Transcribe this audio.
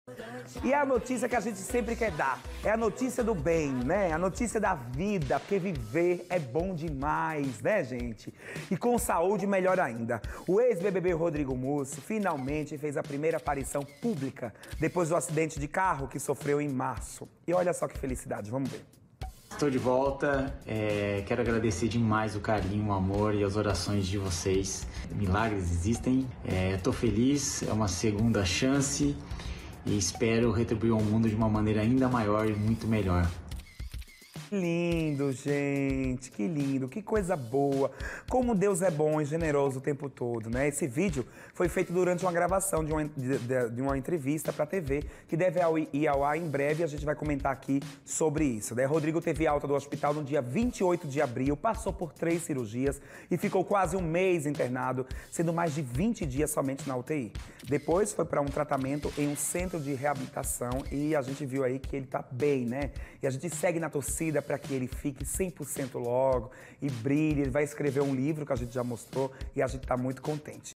E é a notícia que a gente sempre quer dar. É a notícia do bem, né? A notícia da vida, porque viver é bom demais, né, gente? E com saúde, melhor ainda. O ex-BBB Rodrigo Mussi finalmente fez a primeira aparição pública depois do acidente de carro que sofreu em março. E olha só que felicidade, vamos ver. Estou de volta, quero agradecer demais o carinho, o amor e as orações de vocês. Milagres existem, estou feliz, é uma segunda chance e espero retribuir ao mundo de uma maneira ainda maior e muito melhor. Que lindo, gente, que lindo, que coisa boa. Como Deus é bom e generoso o tempo todo, né? Esse vídeo foi feito durante uma gravação de uma entrevista para a TV, que deve ir ao ar em breve e a gente vai comentar aqui sobre isso, né? Rodrigo teve alta do hospital no dia 28 de abril, passou por 3 cirurgias e ficou quase um mês internado, sendo mais de 20 dias somente na UTI. Depois foi para um tratamento em um centro de reabilitação e a gente viu aí que ele tá bem, né? E a gente segue na torcida para que ele fique 100% logo e brilhe. Ele vai escrever um livro que a gente já mostrou e a gente está muito contente.